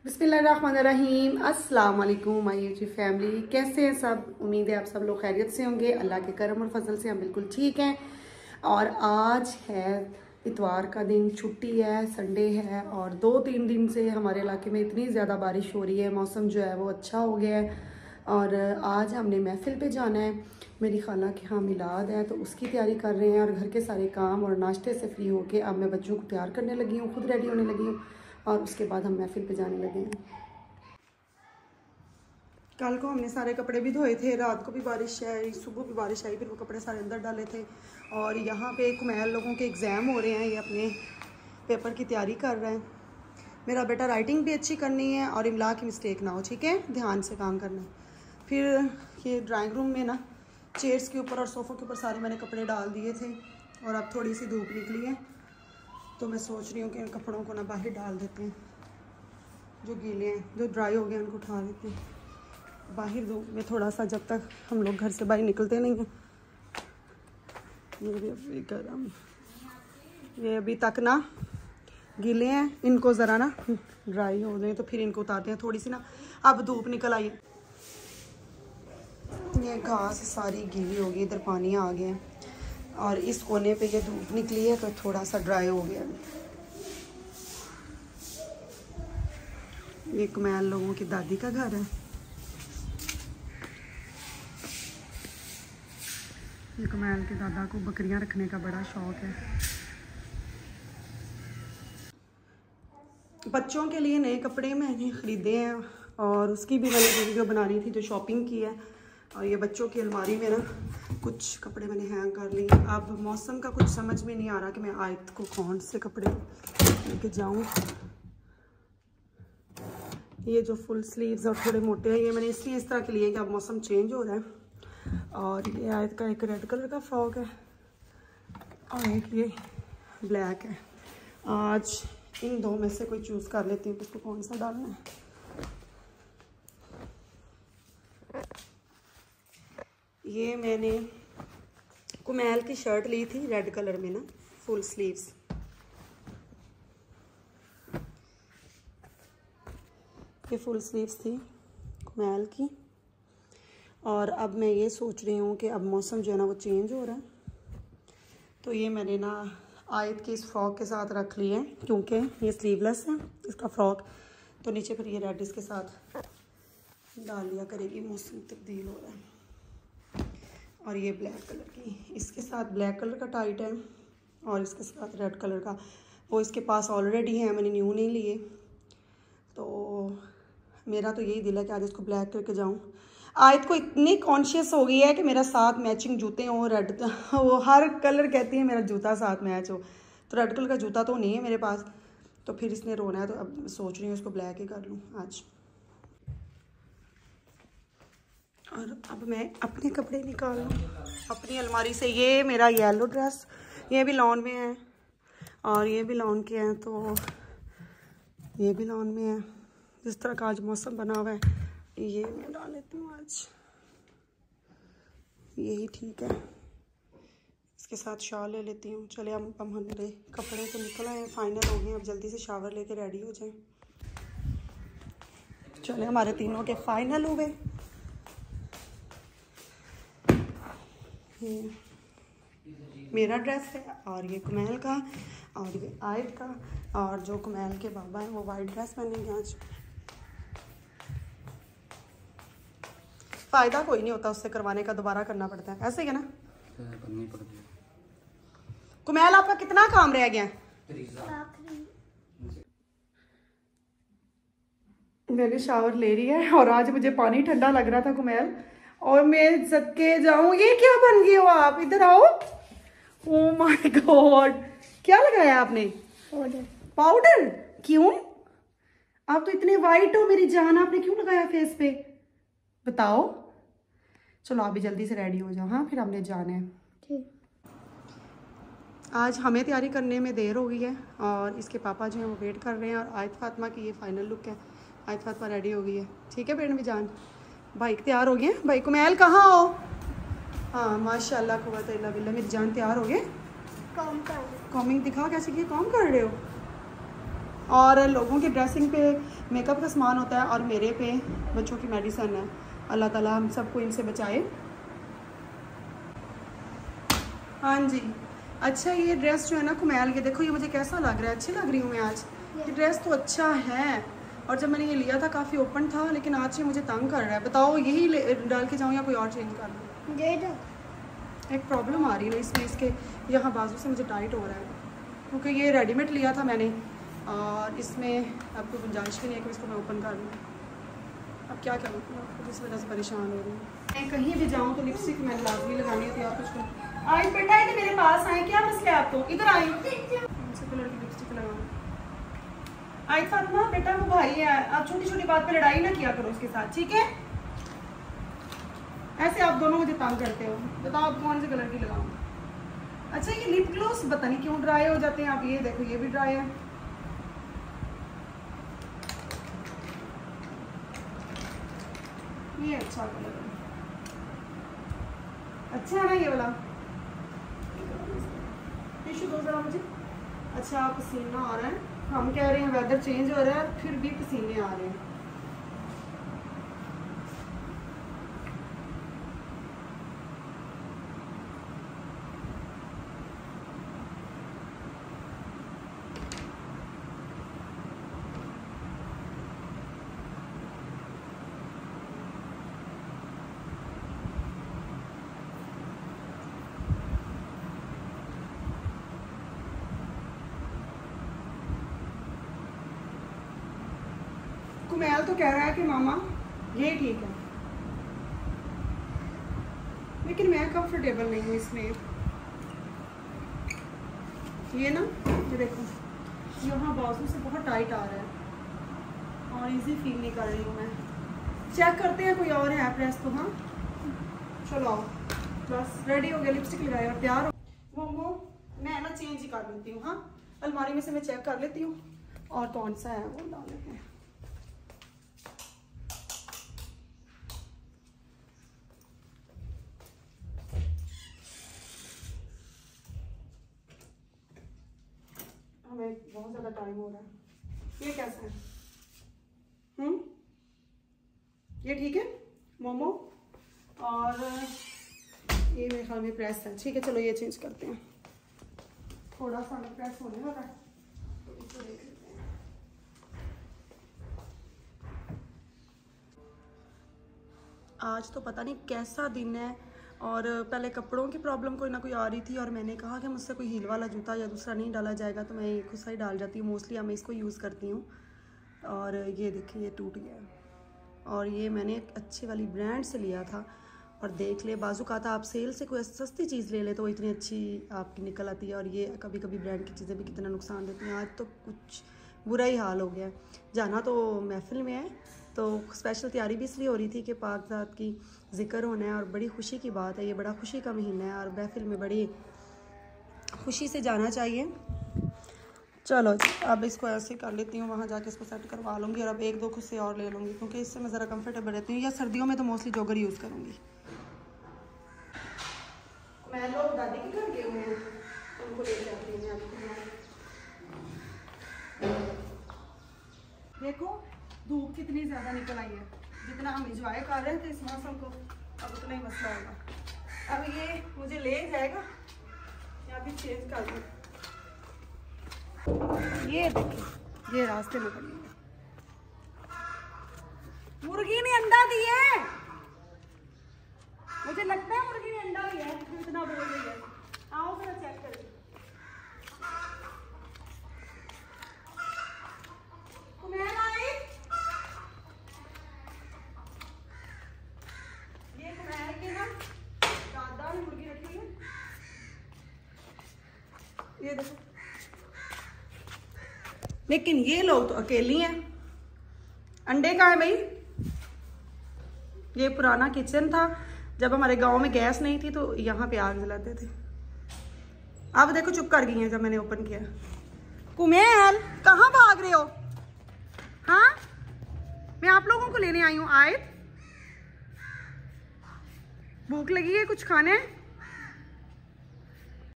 बिस्मिल्लाहिर्रहमानिर्रहीम। अस्सलाम वालेकुम माय यूट्यूब फैमिली, कैसे हैं सब? उम्मीद है आप सब लोग खैरियत से होंगे। अल्लाह के करम और फजल से हम बिल्कुल ठीक हैं। और आज है इतवार का दिन, छुट्टी है, संडे है। और 2-3 दिन से हमारे इलाके में इतनी ज़्यादा बारिश हो रही है, मौसम जो है वो अच्छा हो गया है। और आज हमने महफिल पे जाना है, मेरी खाला के यहाँ मिलाद है, तो उसकी तैयारी कर रहे हैं। और घर के सारे काम और नाश्ते से फ्री होके अब मैं बच्चों को तैयार करने लगी हूँ, खुद रेडी होने लगी हूँ और उसके बाद हम महफिल पे जाने लगे हैं। कल को हमने सारे कपड़े भी धोए थे, रात को भी बारिश आई, सुबह भी बारिश आई, फिर वो कपड़े सारे अंदर डाले थे। और यहाँ पे कुमैल लोगों के एग्ज़ाम हो रहे हैं, ये अपने पेपर की तैयारी कर रहे हैं। मेरा बेटा राइटिंग भी अच्छी करनी है और इमला की मिस्टेक ना हो, ठीक है, ध्यान से काम करना है। फिर ये ड्राइंग रूम में ना चेयर्स के ऊपर और सोफ़ों के ऊपर सारे मैंने कपड़े डाल दिए थे और अब थोड़ी सी धूप निकली है तो मैं सोच रही हूँ कि इन कपड़ों को ना बाहर डाल देते हैं, जो गीले हैं, जो ड्राई हो गए उनको उठा देते हैं बाहर धूप में थोड़ा सा, जब तक हम लोग घर से बाहर निकलते नहीं हैं। ये अभी तक ना गीले हैं, इनको ज़रा ना ड्राई हो जाए तो फिर इनको उतारते हैं। थोड़ी सी ना अब धूप निकल आई, ये घास सारी गीली हो गई, इधर पानी आ गया और इस कोने पे ये धूप निकली है तो थोड़ा सा ड्राई हो गया। ये कुमैल लोगों की दादी का घर है। ये कुमैल के दादा को बकरियां रखने का बड़ा शौक है। बच्चों के लिए नए कपड़े मैंने ख़रीदे हैं और उसकी भी मैंने वीडियो बनानी थी, जो शॉपिंग की है। और ये बच्चों की अलमारी में ना कुछ कपड़े मैंने हैंग कर लिए। अब मौसम का कुछ समझ में नहीं आ रहा कि मैं आयत को कौन से कपड़े लेके जाऊँ। ये जो फुल स्लीव्स और थोड़े मोटे हैं, ये मैंने इसलिए इस तरह के लिए कि अब मौसम चेंज हो रहा है। और ये आयत का एक रेड कलर का फ्रॉक है और एक ये ब्लैक है। आज इन दो में से कोई चूज़ कर लेती हूँ उसको कौन सा डालना है। ये मैंने कुमैल की शर्ट ली थी रेड कलर में ना, फुल स्लीव्स। ये फुल स्लीव्स थी कुमैल की। और अब मैं ये सोच रही हूँ कि अब मौसम जो है ना वो चेंज हो रहा है, तो ये मैंने ना आयत के इस फ्रॉक के साथ रख ली है, क्योंकि ये स्लीवलेस है इसका फ्रॉक, तो नीचे फिर ये रेड इसके साथ डाल लिया करेगी, मौसम तब्दील हो रहा है। और ये ब्लैक कलर की, इसके साथ ब्लैक कलर का टाइट है और इसके साथ रेड कलर का, वो इसके पास ऑलरेडी है, मैंने न्यू नहीं लिए। तो मेरा तो यही दिल है कि आज इसको ब्लैक करके जाऊँ। आयत को इतनी कॉन्शियस हो गई है कि मेरा साथ मैचिंग जूते हों, रेड, वो हर कलर कहती है मेरा जूता साथ मैच हो। तो रेड कलर का जूता तो नहीं है मेरे पास, तो फिर इसने रोना है, तो अब सोच रही हूँ इसको ब्लैक ही कर लूँ आज। और अब मैं अपने कपड़े निकाल लूँ अपनी अलमारी से। ये मेरा येलो ड्रेस, ये भी लॉन में है और ये भी लॉन के हैं, तो ये भी लॉन में है। जिस तरह का आज मौसम बना हुआ है, ये मैं डाल लेती हूँ आज, यही ठीक है। इसके साथ शॉल ले लेती हूँ। चले हम हमारे कपड़े तो निकल आए, फाइनल हो गए। अब जल्दी से शावर लेके रेडी हो जाएं। चले हमारे तीनों के फाइनल हो गए। ये मेरा ड्रेस है और ये कुमैल का और ये आयत का, और जो कुमैल के बाबा हैं वो वाइट ड्रेस पहनेंगे आज। फ़ायदा कोई नहीं होता उससे करवाने का, दोबारा करना पड़ता है, ऐसे ही है ना, करनी पड़ती है। कुमैल आपका कितना काम रह गया? मैंने शावर ले रही है और आज मुझे पानी ठंडा लग रहा था कुमैल, और मैं सदके जाऊं, ये क्या बन गए हो आप? इधर आओ। ओ माय गॉड, क्या लगाया आपने? पाउडर? क्यों? आप तो इतने वाइट हो मेरी जान, आपने क्यों लगाया फेस पे? बताओ। चलो आप भी जल्दी से रेडी हो जाओ, हाँ, फिर हमने जाना है। ठीक। आज हमें तैयारी करने में देर हो गई है और इसके पापा जो हैं वो वेट कर रहे हैं। और आयत फातिमा की ये फाइनल लुक है, आयत फातिमा रेडी हो गई है, ठीक है बेन भी जान। भाई तैयार हो गए? भाई कुमैल कहाँ हो? हाँ माशाल्लाह कुव्वत इल्ला बिल्लाह, मेरी जान तैयार हो गए। कॉमिंग दिखा, कैसे की कॉम कर रहे हो? और लोगों के ड्रेसिंग पे मेकअप का सामान होता है और मेरे पे बच्चों की मेडिसिन है। अल्लाह ताला हम सबको इनसे बचाए। हाँ जी। अच्छा ये ड्रेस जो है ना कुमैल, ये देखो ये मुझे कैसा लग रहा है, अच्छी लग रही हूँ मैं आज। ये ड्रेस तो अच्छा है, और जब मैंने ये लिया था काफ़ी ओपन था, लेकिन आज ये मुझे तंग कर रहा है। बताओ यही डाल के जाऊँ या कोई और चेंज कर लूँ? एक प्रॉब्लम आ रही है ना इसमें, इसके यहाँ बाजू से मुझे टाइट हो रहा है, क्योंकि ये रेडीमेड लिया था मैंने और इसमें अब कोई गुंजाइश भी नहीं है कि इसको मैं ओपन कर लूँ। अब क्या करूँ, इस वजह से परेशान हो रही हूँ। मैं कहीं भी जाऊँ तो लिपस्टिक मैंने लाजमी लगानी होती है। और कुछ आई बेटा इधर मेरे पास आए, क्या मसला है आपको? इधर आई, कलर की लिपस्टिक लगाना। आई फातिमा बेटा वो भाई है, आप छोटी छोटी बात पे लड़ाई ना किया करो उसके साथ, ठीक है? ऐसे आप दोनों मुझे तंग करते हो। बताओ आप कौन से कलर की लगाऊं? अच्छा ये लिप ग्लॉस पता नहीं क्यों ड्राई हो जाते हैं। आप ये देखो ये भी ड्राई है। ये अच्छा कलर है, अच्छा है ना ये वाला? टिश्यू दो जरा मुझे। अच्छा पसीना आ रहा है, हम कह रहे हैं वेदर चेंज हो रहा है, फिर भी पसीने आ रहे हैं। कुमैल तो कह रहा है कि मामा ये ठीक है, लेकिन मैं कंफर्टेबल नहीं हूँ इसमें। ये ना ये देखो यहाँ बाजू से बहुत टाइट आ रहा है और इजी फील नहीं कर रही हूँ मैं। चेक करते हैं कोई और है प्रेस तो। हाँ चलो आओ, बस रेडी हो गया, लिपस्टिक लगाया और तैयार हो। वो मैं ना चेंज ही कर लेती हूँ। हाँ अलमारी में से मैं चेक कर लेती हूँ और कौन सा है वो डाल लेते हैं। हमें बहुत ज़्यादा टाइम हो रहा है। ये कैसा है? ये ठीक है मोमो, और ये मेरे ख्याल में प्रेस है। ठीक है चलो ये चेंज करते हैं, थोड़ा सा प्रेस होने लगा है तो इसको देख लेते हैं। आज तो पता नहीं कैसा दिन है, और पहले कपड़ों की प्रॉब्लम कोई ना कोई आ रही थी और मैंने कहा कि मुझसे कोई हील वाला जूता या दूसरा नहीं डाला जाएगा, तो मैं खुद सा ही डाल जाती हूँ। मोस्टली मैं इसको यूज़ करती हूँ। और ये देखिए ये टूट गया, और ये मैंने एक अच्छी वाली ब्रांड से लिया था। और देख ले बाजू का था, आप सेल से कोई सस्ती चीज़ ले ले तो वो इतनी अच्छी आपकी निकल आती है, और ये कभी कभी ब्रांड की चीज़ें भी कितना नुकसान देती हैं। आज तो कुछ बुरा ही हाल हो गया। जाना तो महफिल में है, तो स्पेशल तैयारी भी इसलिए हो रही थी कि पाकज़ात की ज़िक्र होना है और बड़ी खुशी की बात है। ये बड़ा खुशी का महीना है और महफिल में बड़ी खुशी से जाना चाहिए। चलो जी अब इसको ऐसे कर लेती हूँ, वहाँ जाके इसको सेट करवा लूँगी और अब एक दो खुद से और ले लूँगी, क्योंकि इससे मैं ज़रा कंफर्टेबल रहती हूँ। या सर्दियों में तो मोस्टली जॉगर यूज़ करूँगी। मैं लोग दादी के घर गए हुए हैं, उनको ले जाती हूँ मैं। देखो धूप कितनी ज़्यादा निकल आई है, जितना हम इंजॉय कर रहे थे इस मौसम को अब उतना ही मसला होगा। अब ये मुझे ले जाएगा या भी चेंज कर दूँ। ये देखिए ये रास्ते में पड़ी है, मुर्गी ने अंडा दिया है। मुझे लगता है मुर्गी ने अंडा दिया है, इतना बोल रही है। आओ जरा चेक करें। ये कुमैल के ना दादा ने मुर्गी रखी है, ये देखो। लेकिन ये लोग तो अकेली हैं। अंडे कहाँ है भाई? ये पुराना किचन था, जब हमारे गांव में गैस नहीं थी तो यहाँ पे आग जलाते थे। अब देखो चुप कर गई हैं जब मैंने ओपन किया। कुमैल कहाँ भाग रहे हो? हाँ मैं आप लोगों को लेने आई हूँ। आए भूख लगी है, कुछ खाने है?